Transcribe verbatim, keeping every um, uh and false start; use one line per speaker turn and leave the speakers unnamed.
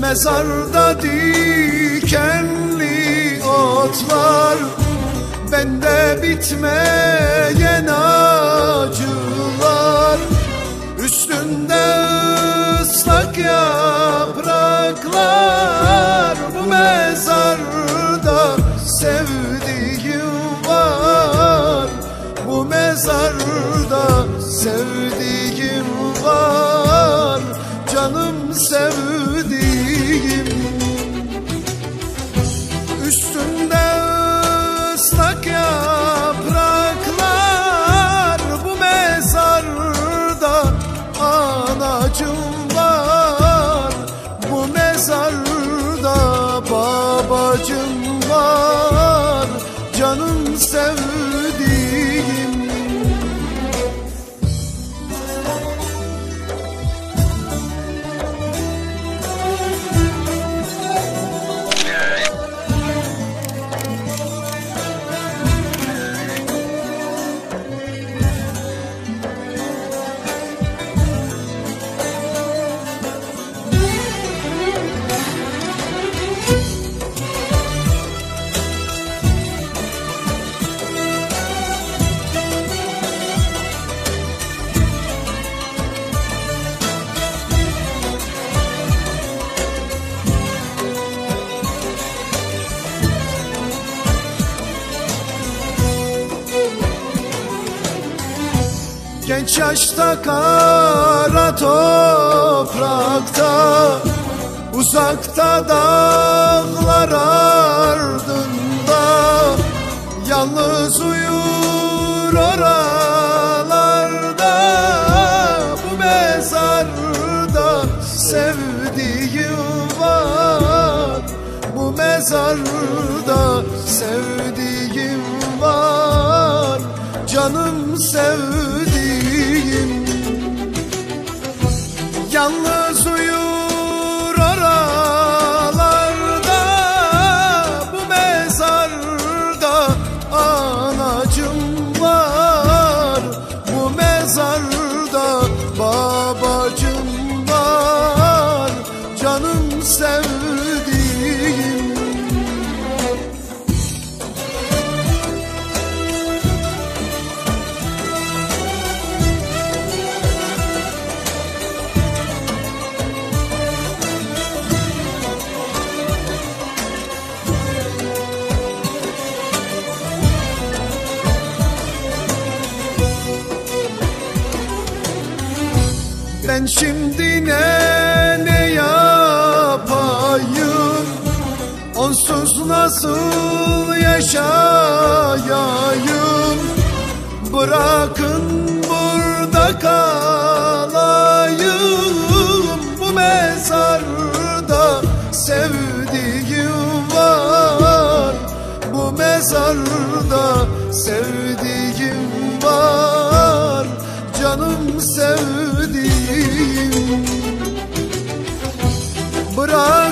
Mezarda dikenli otlar, bende bitmeyen acılar. Üstünde ıslak yapraklar, bu mezarda sevdiğim var. Bu mezarda sevdiğim var, canım sevdiğim. Üstünde ıslak yapraklar, bu mezarda anacım var. Bu mezarda babacım var, canım sevdiğim. Genç yaşta kara toprakta, uzakta dağlar ardında, yalnız uyur oralarda. Bu mezarda sevdiğim var. Bu mezarda sevdiğim var, canım sevdiğim. Yalnız uyur oralarda, bu mezarda anacım var. Bu mezarda babacım var, canım sevdiğim. Ben şimdi ne ne yapayım, onsuz nasıl yaşayayım? Bırakın burada kalayım, bu mezarda sevdiğim var. Bu mezarda sevdiğim var, canım sevdiğim. Bırak